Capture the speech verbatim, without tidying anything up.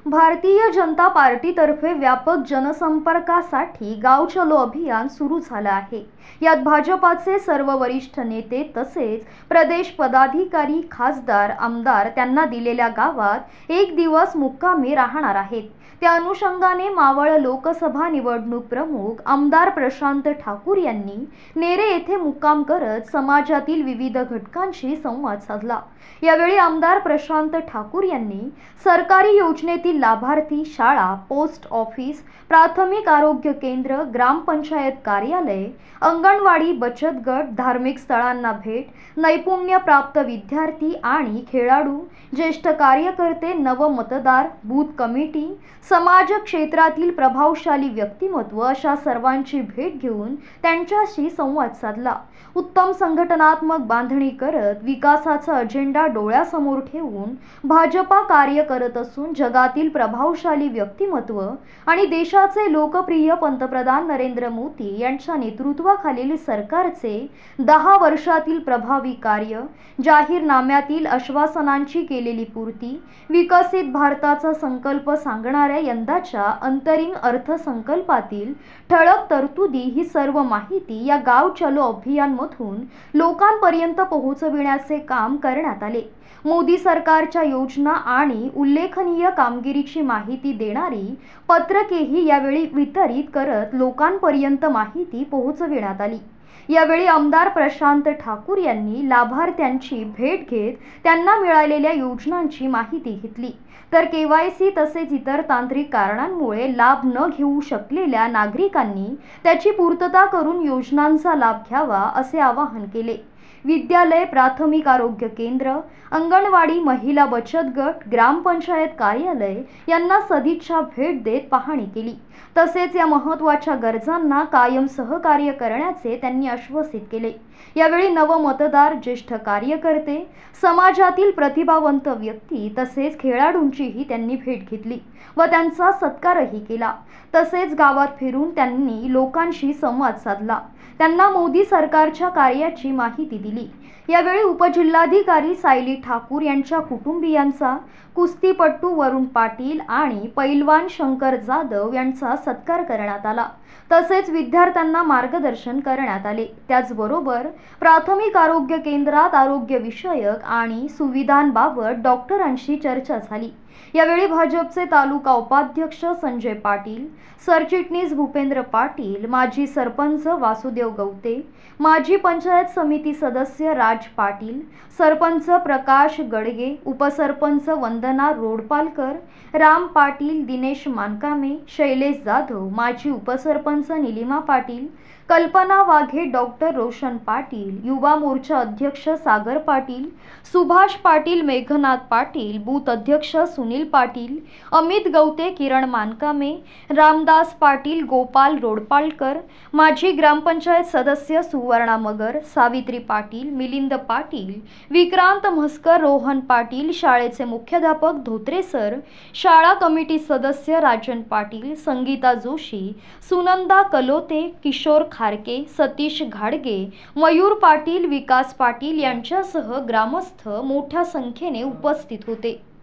भारतीय जनता पार्टीतर्फे व्यापक जनसंपर्कासाठी गाव चलो अभियान सुरू झालं आहे। यात भाजपाचे सर्व वरिष्ठ नेते तसेच प्रदेश पदाधिकारी, खासदार, आमदार त्यांना दिलेल्या गावात एक दिवस मुक्कामी राहणार आहेत। त्या अनुषंगाने मावळ लोकसभा निवडणूक प्रमुख आमदार प्रशांत ठाकूर यांनी नेरे येथे मुक्काम करत समाजातील विविध घटकांशी संवाद साधला। यावेळी आमदार प्रशांत ठाकूर यांनी सरकारी योजनेतील लाभार्थी, शाळा, पोस्ट ऑफिस, प्राथमिक आरोग्य केंद्र, ग्रामपंचायत कार्यालय, अंगणवाडी, बचत गट, धार्मिक स्थळांना भेट, नैपुण्यप्राप्त विद्यार्थी आणि खेळाडू, ज्येष्ठ कार्यकर्ते, नव मतदार, बूथ कमिटी, समाज क्षेत्रातील प्रभावशाली व्यक्तिमत्व अशा सर्वांची भेट घेऊन त्यांच्याशी संवाद साधला। उत्तम संघटनात्मक बांधणी करत विकासाचा अजेंडा डोळ्यासमोर ठेवून भाजपा कार्य करत असून जगातील प्रभावशाली व्यक्तिमत्व आणि देशाचे लोकप्रिय पंतप्रधान नरेंद्र मोदी यांच्या नेतृत्वाखालील सरकारचे दहा वर्षातील प्रभावी कार्य, जाहीरनाम्यातील आश्वासनांची केलेली पूर्ती, विकसित भारताचा संकल्प सांगणाऱ्या यंदाच्या अंतरिम अर्थसंकल्पातील ठळक तरतुदी ही सर्व माहिती या गाव चलो अभियानमधून लोकांपर्यंत पोहोचविण्याचे काम करण्यात आले। मोदी सरकारच्या योजना आणि उल्लेखनीय कामगिरीची माहिती देणारी पत्रकेही यावेळी वितरित करत लोकांपर्यंत माहिती पोहोचविण्यात आली। यावेळी आमदार प्रशांत ठाकूर यांनी लाभार्थ्यांची भेट घेत त्यांना मिळालेल्या योजनांची माहिती घेतली, तर केवायसी तसेच इतर तांत्रिक कारणांमुळे लाभ न घेऊ शकलेल्या नागरिकांनी त्याची पूर्तता करून योजनांचा लाभ घ्यावा असे आवाहन केले। विद्यालय, प्राथमिक आरोग्य केंद्र, अंगणवाडी, महिला बचत गट, ग्रामपंचायत कार्यालय यांना सदिच्छा भेट देत पाहणी केली। तसेच या महत्त्वाच्या गरजांना कायम सहकार्य करण्याचे त्यांनी आश्वासित केले। यावेळी नव मतदार, ज्येष्ठ कार्यकर्ते, समाजातील प्रतिभावंत व्यक्ती तसेच खेळाडूंचीही त्यांनी भेट घेतली व त्यांचा सत्कारही केला। तसेच गावात फिरून त्यांनी लोकांशी संवाद साधला, त्यांना मोदी सरकारच्या कार्याची माहिती दिली। यावेळी उपजिल्हाधिकारी सायली ठाकूर यांच्या कुटुंबियांचा, कुस्तीपटू वरुण पाटील आणि पैलवान शंकर जाधव यांचा सत्कार करण्यात आला। तसेच विद्यार्थ्यांना मार्गदर्शन करण्यात आले। त्याचबरोबर प्राथमिक आरोग्य केंद्रात आरोग्य विषयक आणि सुविधांबाबत डॉक्टरांशी चर्चा झाली। यावेळी भाजपचे तालुका उपाध्यक्ष संजय पाटील, सरचिटणीस भूपेंद्र पाटील, माजी सरपंच वासुदेव गवते, माजी पंचायत समिती सदस्य राज पाटील, सरपंच प्रकाश गडगे, उपसरपंच वंदना रोडपालकर, राम पाटील, दिनेश मानकामे, शैलेश जाधव, माजी उपसरपंच निलिमा पाटील, कल्पना वाघे, डॉक्टर रोशन पाटील, युवा मोर्चा अध्यक्ष सागर पाटील, सुभाष पाटील, मेघनाथ पाटील, बूथ अध्यक्ष सुनील पाटील, अमित गवते, किरण मानकामे, रामदास पाटील, गोपाल रोडपालकर, माजी ग्रामपंचायत सदस्य सुवर्णा मगर, सावित्री पाटील, मिलिंद पाटील, विक्रांत म्हस्कर, रोहन पाटील, शाळेचे मुख्याध्यापक धोत्रे सर, शाळा कमिटी सदस्य राजन पाटील, संगीता जोशी, सुनंदा कलोते, किशोर खारके, सतीश घाडगे, मयूर पाटील, विकास पाटील यांच्यासह ग्रामस्थ मोठ्या संख्येने उपस्थित होते।